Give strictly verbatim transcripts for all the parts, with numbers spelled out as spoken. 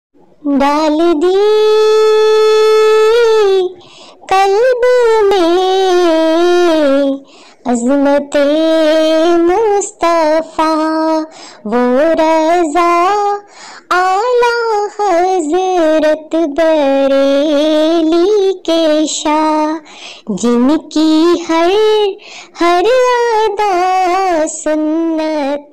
ڈال دی قلب میں عظمت مصطفیٰ، وہ رضا اعلیٰ حضرت بریلی کے شاہ، جن کی ہر ہر ادا سنت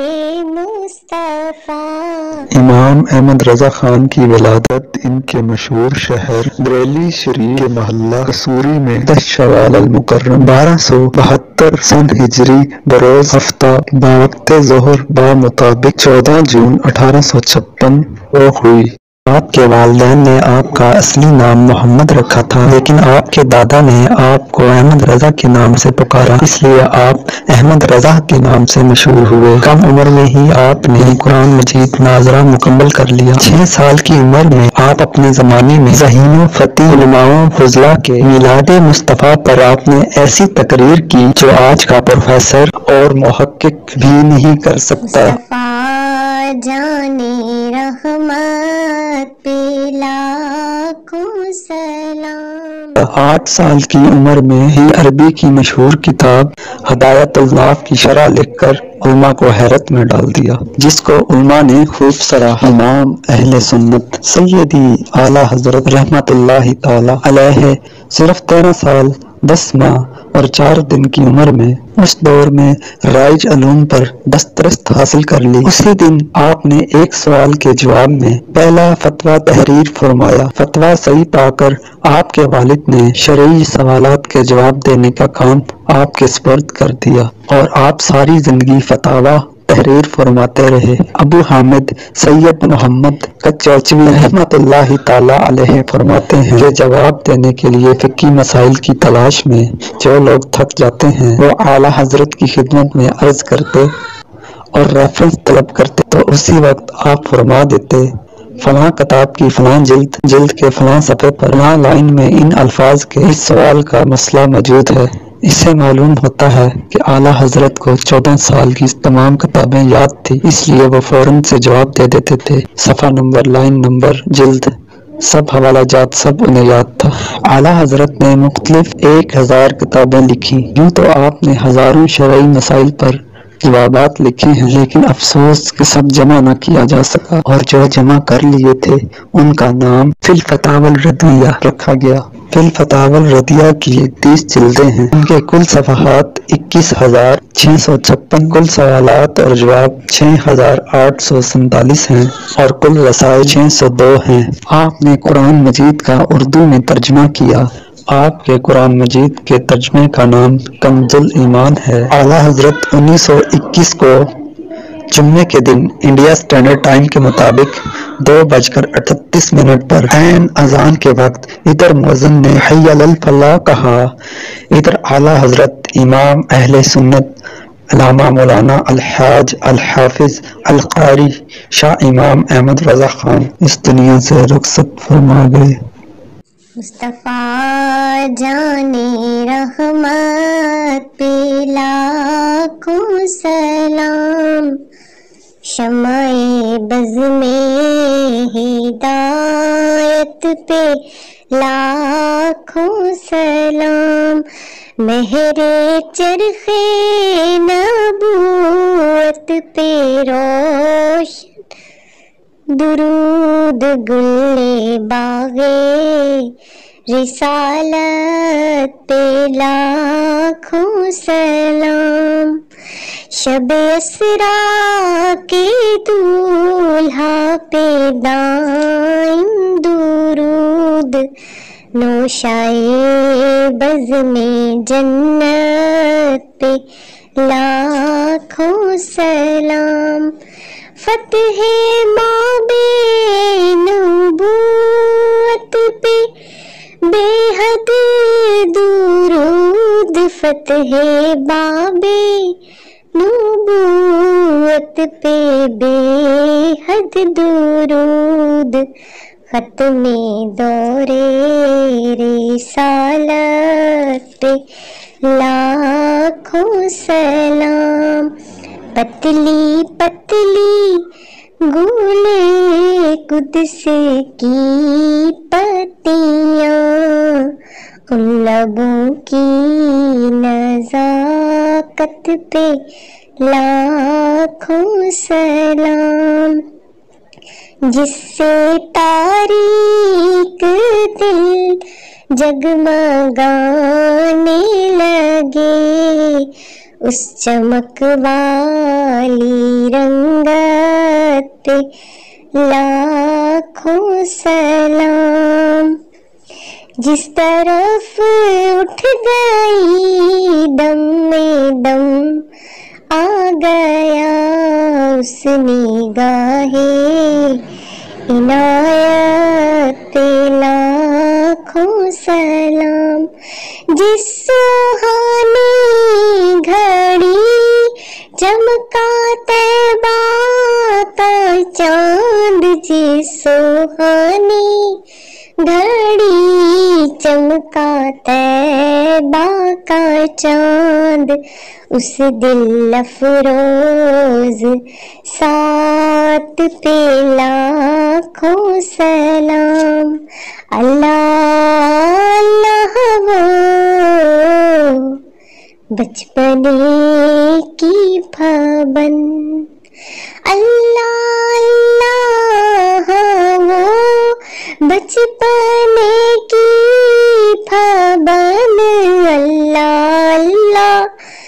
مصطفیٰ۔ امام احمد رضا خان کی ولادت ان کے مشہور شہر بریلی شریف کے محلہ قصوری میں دس شوال المکرم بارہ سو بہتر سن ہجری بروز ہفتہ بوقت ظہر بمطابق چودہ جون اٹھارہ سو چھپن کو ہوئی۔ آپ کے والدین نے آپ کا اصلی نام محمد رکھا تھا، لیکن آپ کے دادا نے آپ کو احمد رضا کے نام سے پکارا، اس لیے آپ احمد رضا کے نام سے مشہور ہوئے۔ کم عمر میں ہی آپ نے قرآن مجید ناظرہ مکمل کر لیا۔ چھ سال کی عمر میں آپ اپنے زمانے میں ذہین و فطن علماء و فضلاء کے میلاد مصطفیٰ پر آپ نے ایسی تقریر کی جو آج کا پروفیسر اور محقق بھی نہیں کر سکتا۔ مصطفیٰ جانے رحمت پہ لاکھوں سلام۔ آٹھ سال کی عمر میں ہی عربی کی مشہور کتاب ہدایت اللہ کی شرح لکھ کر علماء کو حیرت میں ڈال دیا، جس کو علماء نے خوب سراہا۔ امام اہل سنت سیدی اعلیٰ حضرت رحمتاللہ علیہ صرف تیرہ سال دس ماہ اور چار دن کی عمر میں اس دور میں رائج علوم پر دسترست حاصل کر لی۔ اسی دن آپ نے ایک سوال کے جواب میں پہلا فتویٰ تحریر فرمایا۔ فتویٰ صحیح پا کر آپ کے والد نے شرعی سوالات کے جواب دینے کا کام آپ کے سپرد کر دیا اور آپ ساری زندگی فتاویٰ تحریر فرماتے رہے۔ ابو حامد سید محمد کچوچوی رحمت اللہ تعالی علیہ فرماتے ہیں کہ جواب دینے کے لیے فقہی مسائل کی تلاش میں جو لوگ تھک جاتے ہیں وہ اعلیٰ حضرت کی خدمت میں عرض کرتے اور ریفرنس طلب کرتے تو اسی وقت آپ فرما دیتے فلاں کتاب کی فلاں جلد جلد کے فلاں صفحے پر فلاں لائن میں ان الفاظ کے اس سوال کا مسئلہ موجود ہے۔ اس سے معلوم ہوتا ہے کہ اعلیٰ حضرت کو چودہ سال کی تمام کتابیں یاد تھی، اس لیے وہ فوراً سے جواب دے دیتے تھے۔ صفحہ نمبر، لائن نمبر، جلد، سب حوالہ جات سب انہیں یاد تھا۔ اعلیٰ حضرت نے مختلف ایک ہزار کتابیں لکھی۔ یوں تو آپ نے ہزاروں شرعی مسائل پر جوابات لکھے ہیں، لیکن افسوس کہ سب جمع نہ کیا جا سکا، اور جو جمع کر لیے تھے ان کا نام فی الفتاوی الردیہ رکھا گیا۔ فی الفتاوی الردیہ کی تیس جلدیں ہیں۔ ان کے کل صفحات اکیس ہزار چھ سو چھپن، کل سوالات اور جواب چھ ہزار آٹھ سو سینتالیس ہیں اور کل رسائل چھ سو دو ہیں۔ آپ نے قرآن مجید کا اردو میں ترجمہ کیا۔ آپ کے قرآن مجید کے ترجمے کا نام کنز الایمان ہے۔ اعلیٰ حضرت انیس سو اکیس کو جمعے کے دن انڈیا اسٹینڈرڈ ٹائم کے مطابق دو بج کر اٹھتیس منٹ پر عین اذان کے وقت ادھر مؤذن نے حی علی الفلاح کہا، ادھر اعلیٰ حضرت امام اہل سنت علامہ مولانا الحاج الحافظ القاری شاہ امام احمد رضا خان اس دنیا سے رخصت فرما گئے۔ مصطفیٰ جانے رحمت پہ لاکھوں سلام، شمع بز میں ہدایت پہ لاکھوں سلام، مہر چرخ نبوت پہ روشن درود گل باغے رسالت پہ لاکھوں سلام، شب اسرا کے دولہا پہ دائم درود، نوشائے بز میں جنت پہ لاکھوں سلام، فتح باب نبوت پہ بے حد درود، فتح باب نبوت پہ بے حد درود، ختم دورے رسالت پہ لاکھوں سلام، پتلی پتلی گولے قدس کی پتیاں، ان لبوں کی نزاکت پہ لاکھوں سلام، جس سے تاریک دل جگمگانے لگے، اس چمک والی رنگت پہ لاکھوں سلام، جس طرف اٹھ گئی دم میں دم آ گیا اس نگاہ عنایت پہ لاکھوں سلام، جس سہانی گھڑی چمکا طیبہ کا چاند، جس سہانی گھڑی چمکا طیبہ کا چاند، اس دل افروز ساتھ پہ لاکھوں سلام، اللہ اللہ وہ بچپنے کی پابند، اللہ اللہ وہ بچپنے کی پابند، اللہ اللہ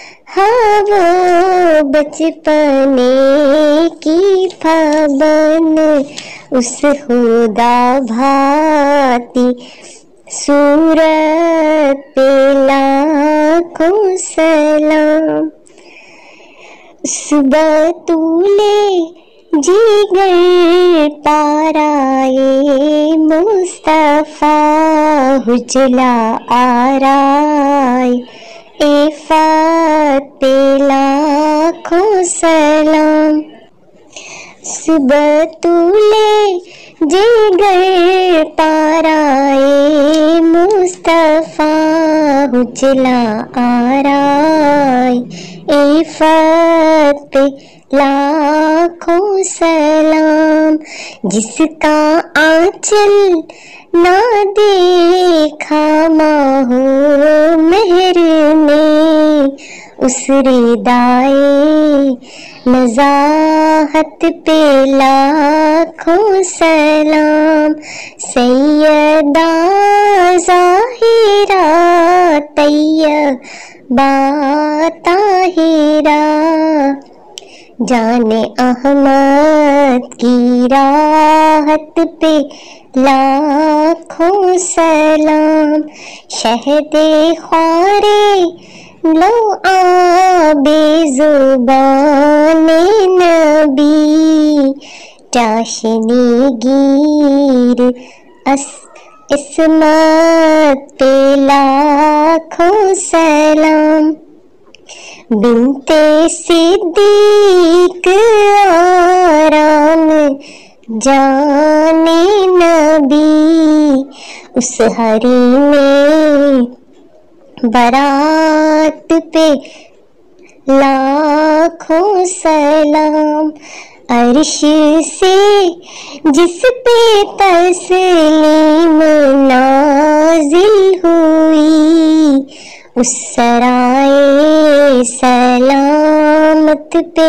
وہ بچپنے کی پابند، اس خدا بھاتی صورت پہ لاکھوں سلام، اس بطولے جگر پارائے مصطفیٰ اجلا آرائے عفت پہ لاکھوں سلام، اس بطولے جگر پارائے مصطفیٰ اجلا آرائے عفت پہ لاکھوں سلام، جس کا آنچل نہ دیکھا ماہو مہر نے، اس ردائے نزاہت پہ لاکھوں سلام، سیدہ ظاہرہ طیبہ طاہرہ، جان احمد کی راحت پہ لاکھوں سلام، شہد خوارے لو آب زبان نبی، چاشنی گیر اس عصمت پہ لاکھوں سلام، بنت صدیق آرام جان نبی، اس حریم برات پہ لاکھوں سلام، عرش سے جس پہ تسلیم نازل ہوئی، اس سرائے سلامت پہ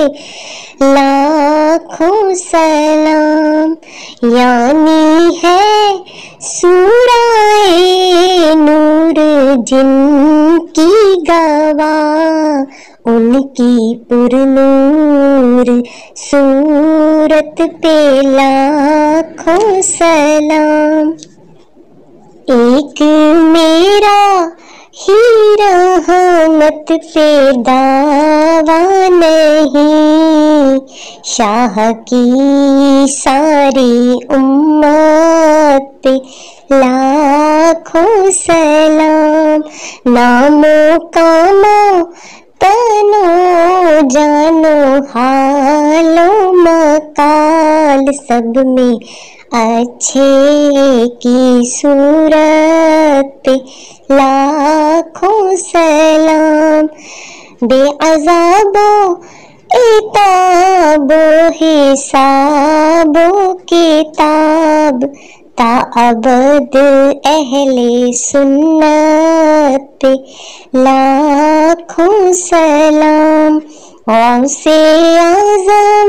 لاکھوں سلام، یعنی ہے سورہ نور جن کی گواہ، ان کی پر نور صورت پہ لاکھوں سلام، ایک میرا ہی رحمت پہ دعویٰ نہیں، شاہ کی ساری امت پہ لاکھوں سلام، نامو کامو تنو جانو حالو مقال، سب میں اچھے کی صورت پہ لاکھوں سلام، بے عذاب و इताब हिसाब किताब ता अबद अहले सुन्नत पे लाखों सलाम। गौसे आज़म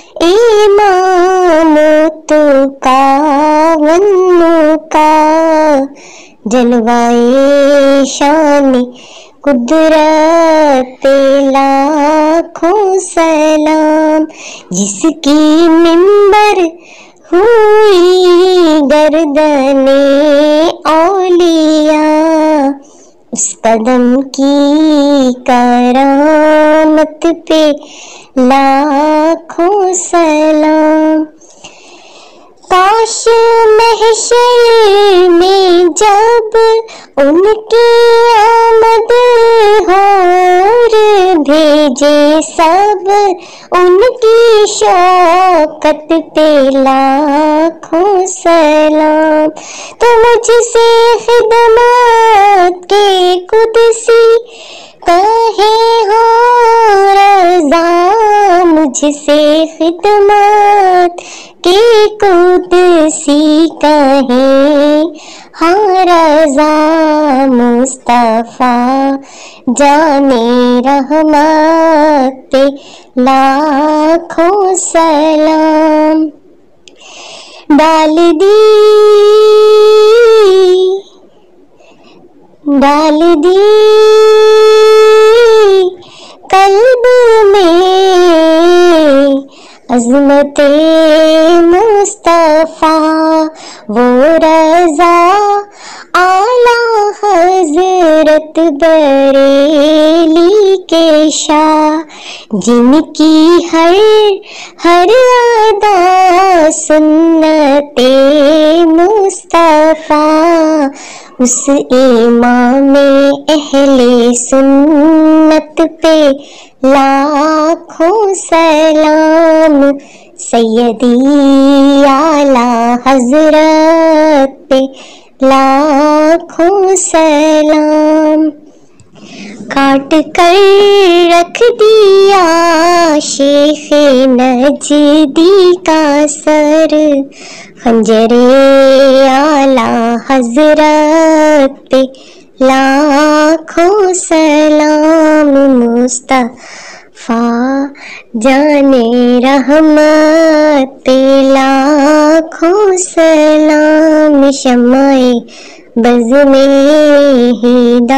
इमाम तुका वन्नु का जलवाए शान कुदरत लाखों सलाम। जिसकी मिंबर हुई गर्दने औलिया उस कदम की करामत पे लाखों सलाम। काश महशर में जब उनकी आमद हो भेजे सब उनकी शौकत पे लाखों सलाम। तो मुझसे खिदमत के कुदसी कहे हो रज़ा, मुझसे खिदमत के कुदसी कहे हाँ रज़ा। मुस्तफ़ा जाने रहमत पे लाखों सलाम। डाल दी डाल दी कल्ब में अज़मते मुस्तफ़ा वो रज़ा आला हज़रत बरेली के शाह, जिनकी हर हर अदा सुन्नते मुस्तफ़ा। उस इमाम अहले सुन्नत पे लाखों सलाम। सैयदी आला हज़रत पे लाखों सलाम। काट कर रख दिया शेख नजदी का सर, खंजरे आला हज़रत पे लाखों सलाम। मुस्तफ़ा जाने रहमत पे लाखों सलाम। शमाए बज़ में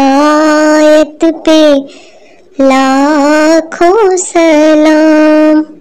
हिदायत पे लाखों सलाम।